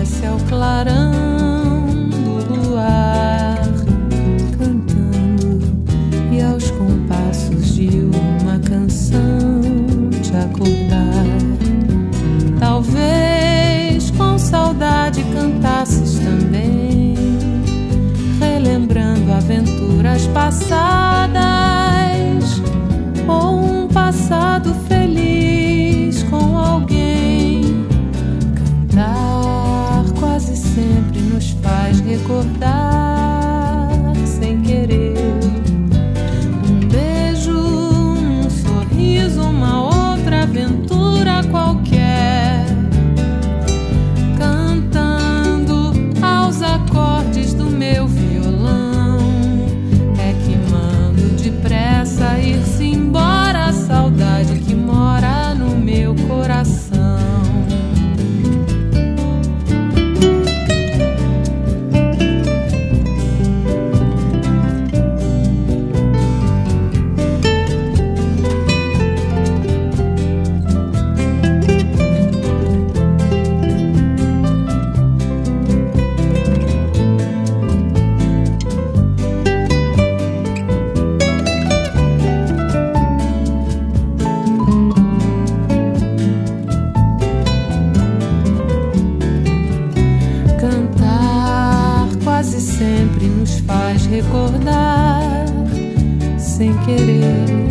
desce ao clarão do luar, cantando e aos compassos de uma canção te acordar. Talvez com saudade cantasses também, relembrando aventuras passadas ou um passado feliz com alguém. Cantar quase sempre nos faz recordar sem querer. Um beijo, um sorriso, uma outra aventura qualquer, cantando aos acordes do meu violão. É que mando depressa ir-se embora a saudade que mora no meu coração. Sempre nos faz recordar sem querer.